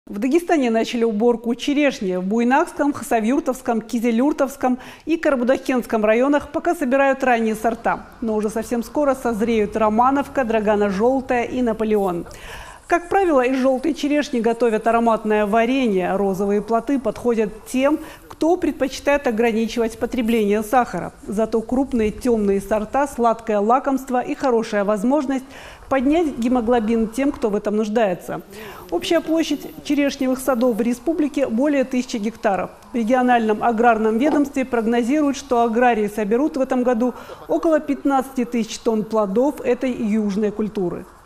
В Дагестане начали уборку черешни. В Буйнакском, Хасавюртовском, Кизилюртовском и Карабудакенском районах пока собирают ранние сорта. Но уже совсем скоро созреют Романовка, Драгана-желтая и Наполеон. Как правило, из желтой черешни готовят ароматное варенье. Розовые плоды подходят тем, кто предпочитает ограничивать потребление сахара. Зато крупные темные сорта – сладкое лакомство и хорошая возможность поднять гемоглобин тем, кто в этом нуждается. Общая площадь черешневых садов в республике более 1000 гектаров. В региональном аграрном ведомстве прогнозируют, что аграрии соберут в этом году около 15 тысяч тонн плодов этой южной культуры.